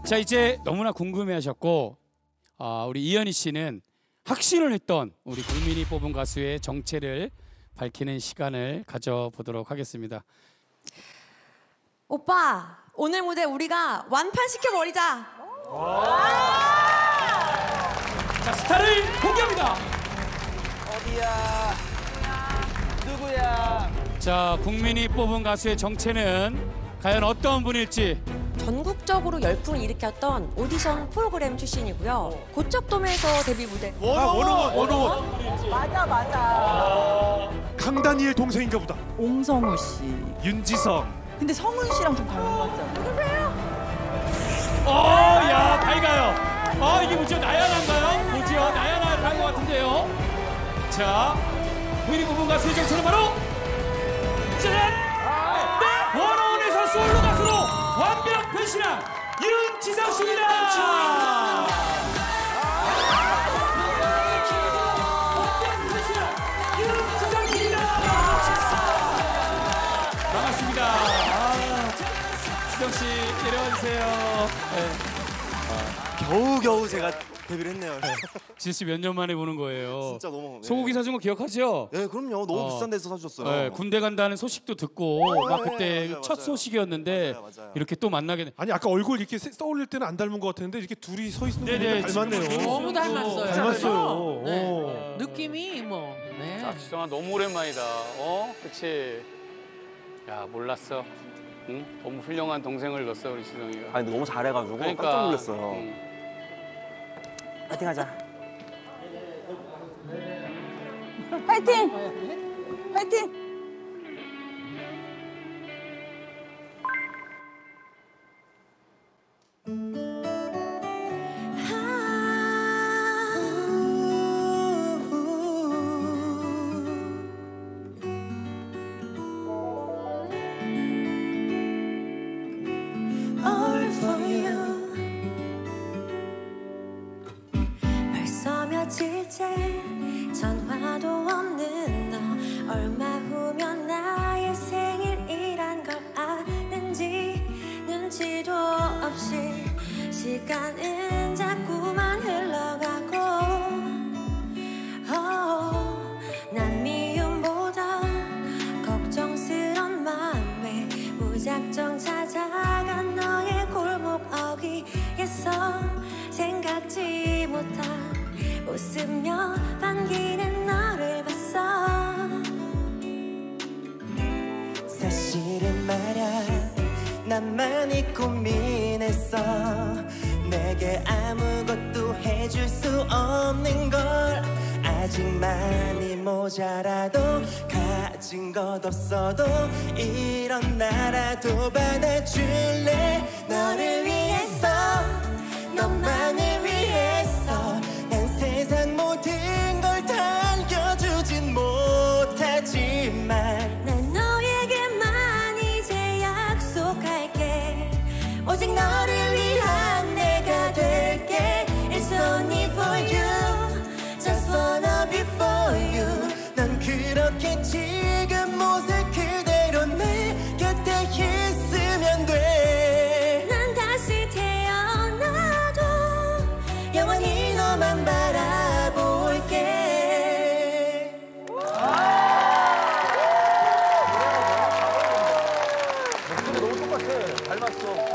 자, 이제 너무나 궁금해하셨고 우리 이현희 씨는 확신을 했던 우리 국민이 뽑은 가수의 정체를 밝히는 시간을 가져보도록 하겠습니다. 오빠, 오늘 무대 우리가 완판시켜버리자. 자, 스타를 공개합니다. 어디야? 누구야? 자, 국민이 뽑은 가수의 정체는 과연 어떤 분일지. 전국적으로 열풍을 일으켰던 오디션 프로그램 출신이고요. 고척돔에서 데뷔 무대. 원어원. 맞아. 강다니엘 동생인가 보다. 옹성우 씨. 윤지성. 근데 성훈 씨랑 좀 닮은 것 같지 않아요? 야, 밝아요. 이게 뭐죠? 나야나인가요? 뭐죠? 나야나 닮은 것 같은데요. 자, 국민이 뽑은 가수의 정체는 바로 짜잔! 원어원에서 솔로 가수로 완벽 변신한 윤지성 씨입니다. 반갑습니다. 지성 씨 내려와주세요. 겨우 제가 데뷔를 했네요. 지성 씨 몇 년 만에 보는 거예요. 진짜 너무. 소고기 사준 거 기억하죠? 네, 그럼요. 너무 비싼 데서 사주셨어요. 네, 군대 간다는 소식도 듣고 막 그때 맞아요, 첫 맞아요. 소식이었는데 맞아요. 이렇게 또 만나게 된. 아니 아까 얼굴 이렇게 떠올릴 때는 안 닮은 것 같았는데 이렇게 둘이 서 있는 네네, 거 닮았네요. 너무 닮았어요. 닮았어요. 네. 느낌이 뭐. 네. 자, 지성아 너무 오랜만이다. 그치? 야, 몰랐어. 응? 너무 훌륭한 동생을 뒀어 우리 지성이가. 아니 너무 잘해가지고 그러니까. 깜짝 놀랐어요. 응. 파이팅하자. 파이팅! 파이팅! All for you. 벌써 며칠째 전화도 없는 너, 얼마 후면 나의 생일이란 걸 아는지 눈치도 없이 시간은 자꾸만 흘러가고 난 미움보다 걱정스런 마음에 무작정 찾아간 너의 골목 어귀에서 생각지 못한 웃으며 반기는 너를 봤어. 사실은 말야 난 많이 고민했어. 내게 아무것도 해줄 수 없는 걸. 아직 많이 모자라도 가진 것 없어도 이런 나라도 받아줄래. 너를 위해서 너만을 위해서 난 세상 모든 걸 다 알려주진 못하지만 난 너에게만 이제 약속할게. 오직 너를 위한 내가 될게. It's only for you, just wanna be for you. 난 그렇게 지금 모습 그대로 내 곁에 있으면 돼. 난 다시 태어나도 영원히 너만 바라볼게. 너무 똑같아. 닮았어.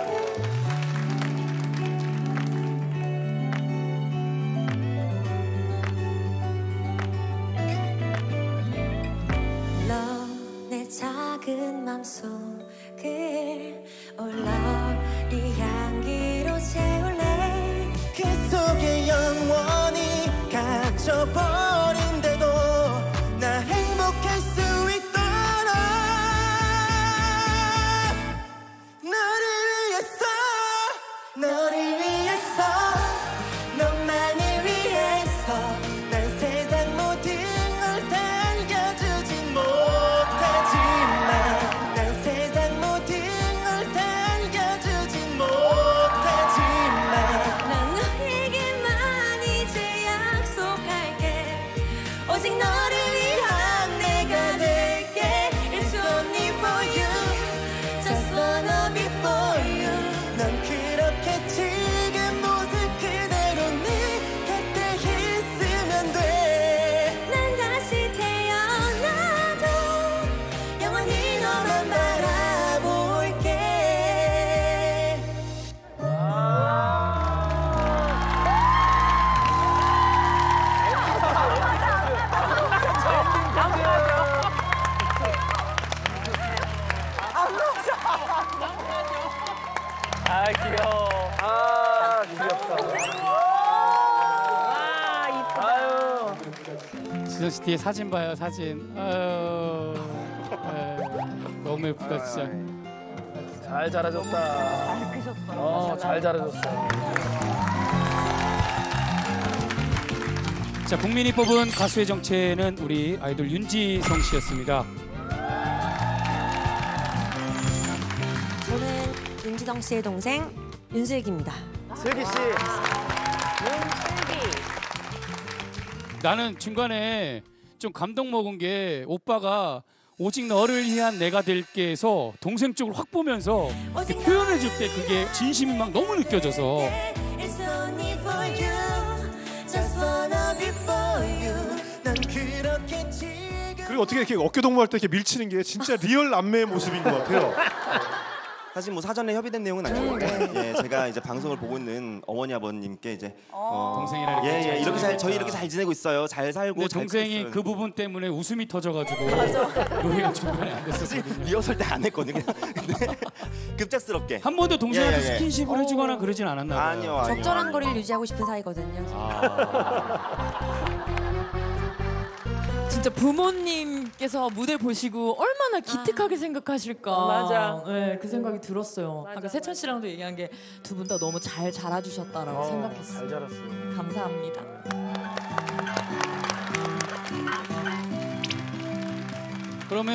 내 작은 맘속을 올라리 향기로 채울래. 그 속에 영원히 갇혀버린데도 나 행복할 수 있도록 너를 위해서 너를 위해서 너만을 위해서 난 세상 모든 걸 다 알려주진 못하지만 난 세상 모든 걸 다 알려주진 못하지만 난 너에게만 이제 약속할게. 오직 너를 위한 내가 될게. It's only for you, just wanna be for you. 난 그렇게 지선씨 사진 봐요, 사진. 아유, 너무 예쁘다 진짜. 잘 자라줬다. 잘 자라줬어. 자, 국민이 뽑은 가수의 정체는 우리 아이돌 윤지성 씨였습니다. 저는 윤지성 씨의 동생 윤슬기입니다. 슬기 씨. 나는 중간에 좀 감동 먹은 게 오빠가 오직 너를 위한 내가 될게 해서 동생 쪽을 확 보면서 이렇게 표현해줄 때 그게 진심이 막 너무 느껴져서 It's only for you Just wanna be for you 난 그렇게 지금 그리고 어떻게 이렇게 어깨 동무할 때 이렇게 밀치는 게 진짜 리얼 남매의 모습인 것 같아요. 사실 뭐 사전에 협의된 내용은 아니고 예, 제가 이제 방송을 보고 있는 어머니 아버님께 이제 동생이랑 예, 이렇게 저희 이렇게 잘 지내고 있어요. 잘 살고 근데 잘 동생이 크고 그 있어요. 부분 때문에 웃음이 터져가지고 노래가 중간에 안 됐었거든요. 리허설 때 안 했거든요. 근데 급작스럽게 한 번도 동생한테 예, 예, 예. 스킨십을 해주거나 그러진 않았나 봐요. 아니요. 적절한 거리를 유지하고 싶은 사이거든요. 진짜 부모님께서 무대 보시고 얼마나 기특하게 생각하실까. 맞아. 네, 그 생각이 들었어요. 아까 세찬 씨랑도 얘기한 게 두 분 다 너무 잘 자라주셨다라고 생각했어요. 잘 자랐어요. 감사합니다. 그러면